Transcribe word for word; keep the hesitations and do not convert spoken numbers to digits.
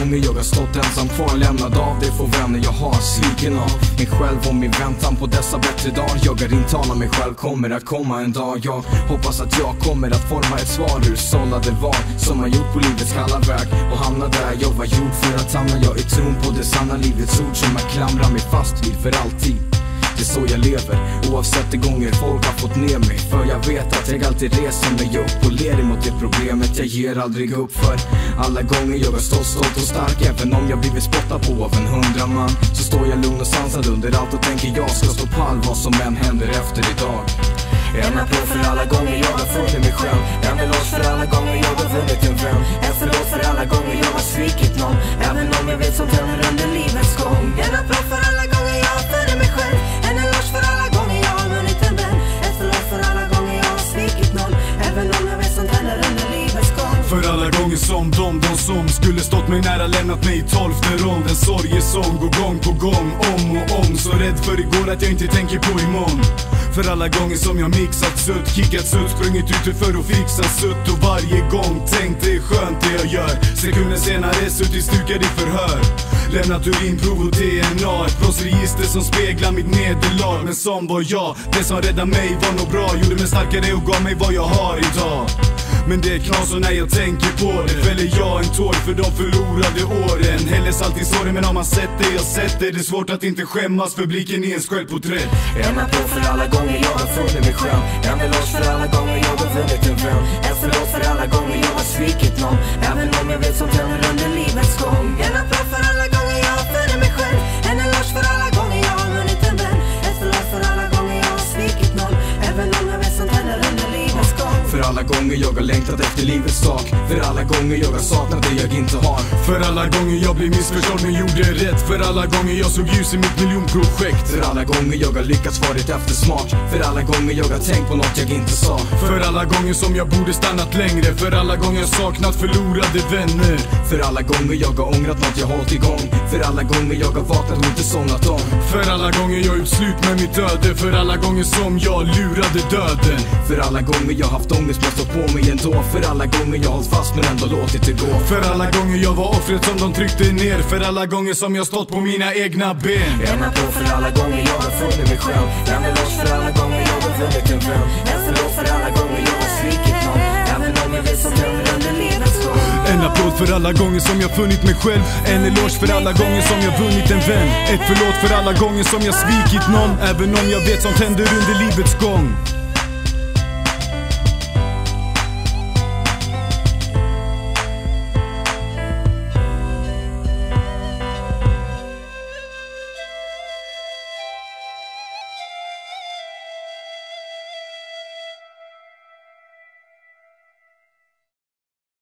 gånger jag har stått ensam kvar, lämnad av de få vänner jag har, sviken av mig själv och min väntan på dessa bättre dagar. Jag har intalar mig själv kommer att komma en dag. Jag hoppas att jag kommer att forma ett svar ur sållade val som man gjort på livets kalla väg och hamna där jag var gjord för att hamna. Jag är tron på det sanna livets ord som jag klamrar mig fast vid för alltid. Det är så jag lever, oavsett de gånger folk har fått ner mig. För jag vet att jag alltid reser mig upp och ler emot det problemet. Jag ger aldrig upp för alla gånger jag är stolt, stolt och stark. Även om jag blivit spottad på av en hundra man, så står jag lugn och sansad under allt och tänker jag ska stå pall vad som än händer efter idag. En applåd för alla gånger jag har funnit mig själv. En eloge för alla gånger jag har vunnit en vän. En förlåt för alla gånger jag har svikit någon, även om jag vet som händer under livets gång. En applåd för alla gånger jag har funnit mig själv. En eloge för alla gånger jag har vunnit en vän. En förlåt för alla gånger jag har svikit någon, även om jag vet som händer under livets gång. För alla gånger som de, de som skulle stått mig nära lämnat mig i tolfte rond. En sorgesång går gång på gång, om och om. Så rädd för igår att jag inte tänker på imorgon. För alla gånger som jag mixat sutt, kickat sutt, sprungit ut för att fixa sutt. Och varje gång tänkt det är skönt det jag gör. Sekunder senare suttit stukad i förhör. Lämnat urinprov och D N A, ett brottsregister som speglar mitt nederlag. Men som var jag, det som räddade mig var nog bra. Gjorde mig starkare och gav mig vad jag har idag. Men det är knas och när jag tänker på det fäller jag en tår för de förlorade åren. Häller salt i såren, men har man sett det jag sett det, det är svårt att inte skämmas för blicken i ens självporträtt. En applåd för alla gånger jag har funnit mig själv. En eloge för alla gånger jag har vunnit en vän. En förlåt för alla gånger jag har svikit någon, även om jag vet som händer under livets gång. En applåd för alla gånger jag har funnit mig själv. En eloge för alla gånger jag har vunnit en vän. En förlåt för alla gånger jag har svikit någon, även om jag vet som händer under livets gång. För alla gånger jag har längtat efter livets sak. För alla gånger jag har saknat det jag inte har. För alla gånger jag blev missförstådd men gjorde rätt. För alla gånger jag såg ljus i mitt miljonprojekt. För alla gånger jag har lyckats varit eftersmart. För alla gånger jag har tänkt på något jag inte sa. För alla gånger som jag borde stannat längre. För alla gånger jag saknat förlorade vänner. För alla gånger jag har ångrat något jag hållit igång. För alla gånger jag har vaknat och inte somnat om. För alla gånger jag gjort slut med mitt öde. För alla gånger som jag lurade döden. För alla gånger jag haft ångest men stått på mig ändå. För alla gånger jag hållit fast men ändå låtit det gå. För alla gånger jag var offret som de tryckte ner. För alla gånger som jag stått på mina egna ben. En applåd för alla gånger jag har funnit mig själv. En eloge för alla gånger jag har vunnit en vän. En förlåt för alla gånger jag har svikit någon, även om jag vet som händer under livets gång. En applåd för alla gånger som jag funnit mig själv. En eloge för alla gånger som jag vunnit en vän. Ett förlåt för alla gånger som jag svikit någon, även om jag vet som händer under livets gång.